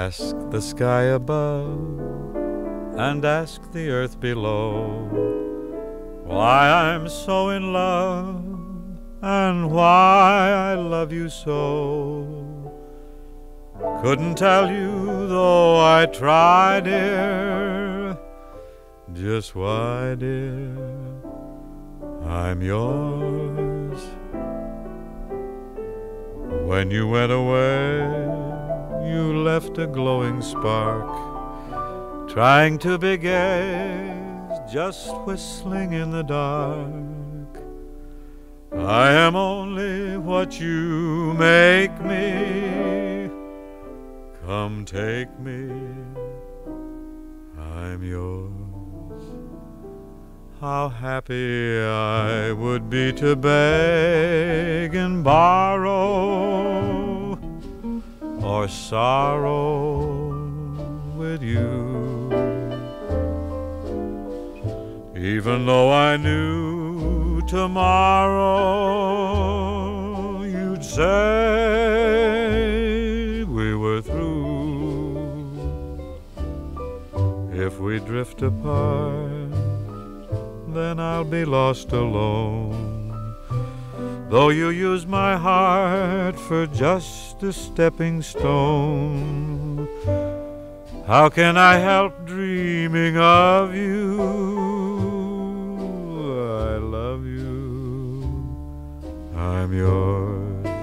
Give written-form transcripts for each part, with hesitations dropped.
Ask the sky above and ask the earth below why I'm so in love and why I love you so. Couldn't tell you though I tried, dear, just why, dear, I'm yours. When you went away, you left a glowing spark, trying to be gay, just whistling in the dark. I am only what you make me. Come take me, I'm yours. How happy I would be to beg and borrow or sorrow with you. Even though I knew tomorrow you'd say we were through. If we drift apart, then I'll be lost alone. Though you use my heart for just a stepping stone, how can I help dreaming of you? I love you, I'm yours.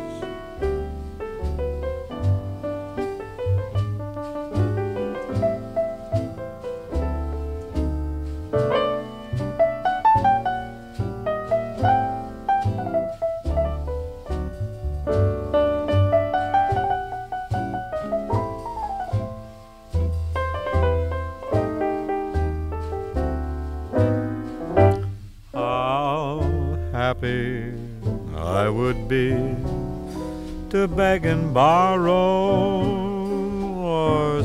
Happy I would be to beg and borrow or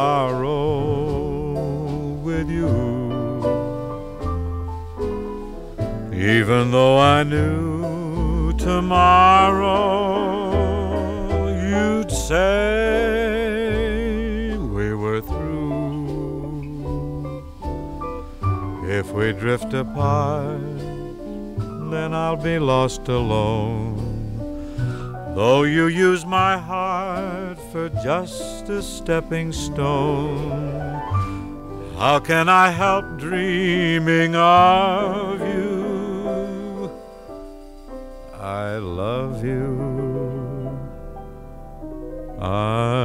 sorrow with you. Even though I knew tomorrow you'd say we were through. If we drift apart, then I'll be lost alone. Though you use my heart for just a stepping stone, how can I help dreaming of you? I love you,